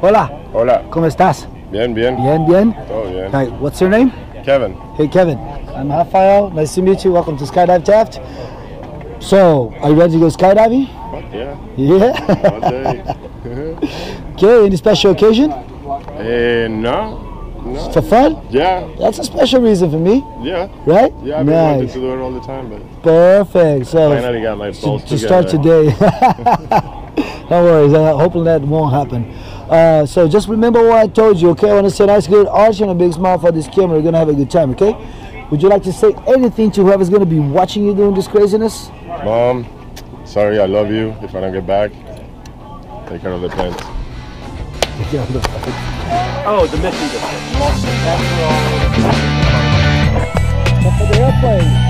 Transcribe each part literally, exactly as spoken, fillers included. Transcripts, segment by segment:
Hola. Hola. ¿Cómo estás? Bien, bien. Bien, bien. Todo bien. Hi. What's your name? Kevin. Hey, Kevin. I'm Rafael. Nice to meet you. Welcome to Skydive Taft. So, are you ready to go skydiving? Yeah. Yeah. All day. Okay. Any special occasion? eh, no. No. For fun? Yeah. That's a special reason for me, Yeah. right? Yeah. I've been wanting Nice. to do it all the time, but Perfect. So, finally got my to, balls to together. start today. No worries. Uh, hopefully that won't happen. Uh, so just remember what I told you, okay? I want to say a nice, good arch and a big smile for this camera. We're going to have a good time, okay? Would you like to say anything to whoever's going to be watching you doing this craziness? Mom, sorry, I love you. If I don't get back, take care of the plants. Oh, the messenger. Top of the airplane.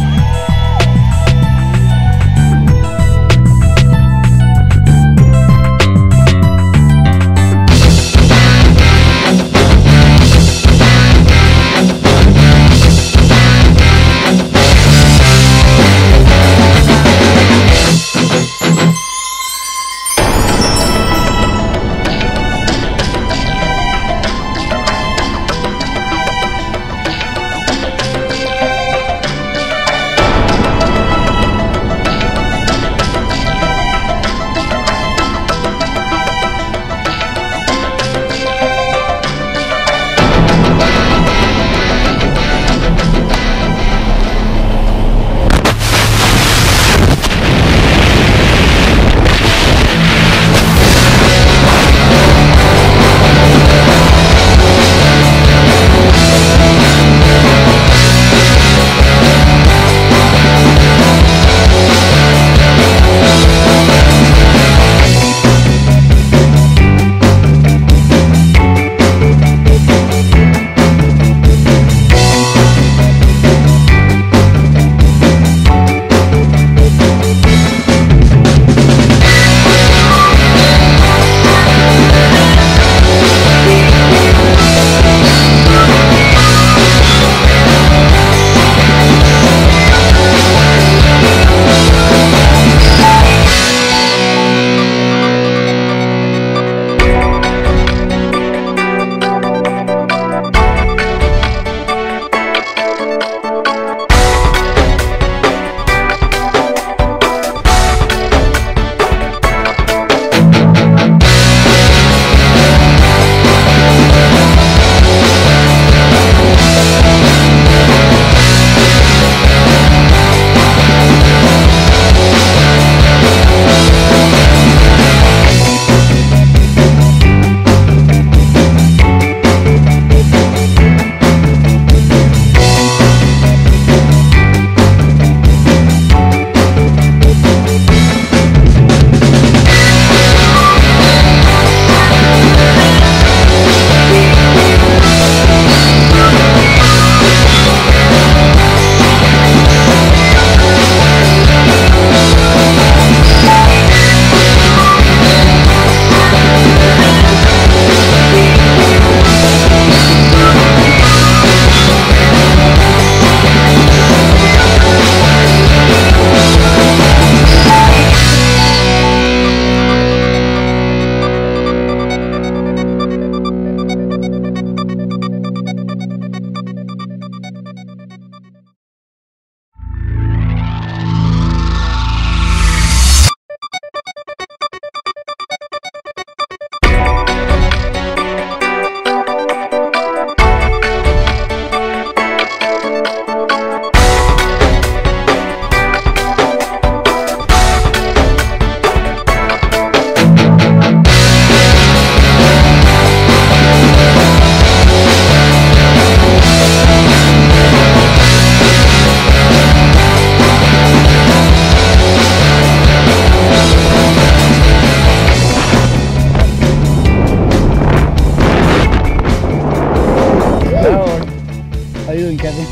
How you doing, Kevin?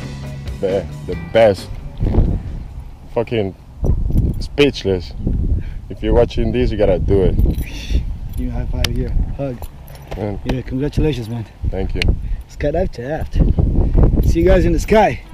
The, the best. Fucking speechless. If you're watching this, you gotta do it. Give me a high five here. Hug. Man, Yeah, congratulations, man. thank you. Skydive Taft. See you guys in the sky.